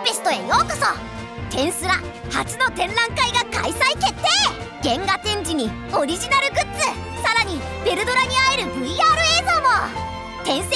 ペストへようこそ。テンスラ初の展覧会が開催決定。原画展示にオリジナルグッズ、さらにヴェルドラに会える VR 映像も。転生